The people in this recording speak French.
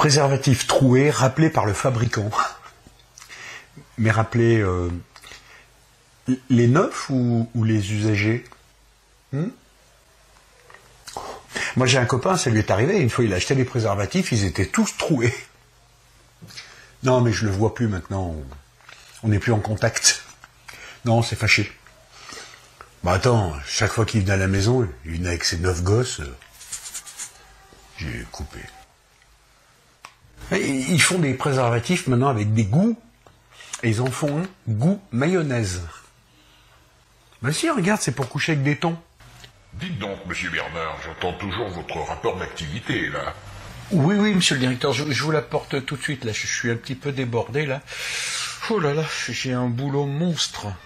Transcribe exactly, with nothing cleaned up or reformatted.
Préservatif troué, rappelé par le fabricant. Mais rappelé euh, les neufs ou, ou les usagers? hmm Moi j'ai un copain, ça lui est arrivé, une fois il a acheté des préservatifs, ils étaient tous troués. Non mais je le vois plus maintenant, on n'est plus en contact. Non, c'est fâché. Bah attends, chaque fois qu'il venait à la maison, il venait avec ses neuf gosses, j'ai coupé. Ils font des préservatifs maintenant avec des goûts, et ils en font un goût mayonnaise. Ben si, regarde, c'est pour coucher avec des thons. Dites donc, monsieur Bernard, j'entends toujours votre rapport d'activité, là. Oui, oui, monsieur le directeur, je, je vous l'apporte tout de suite, là, je suis un petit peu débordé, là. Oh là là, j'ai un boulot monstre.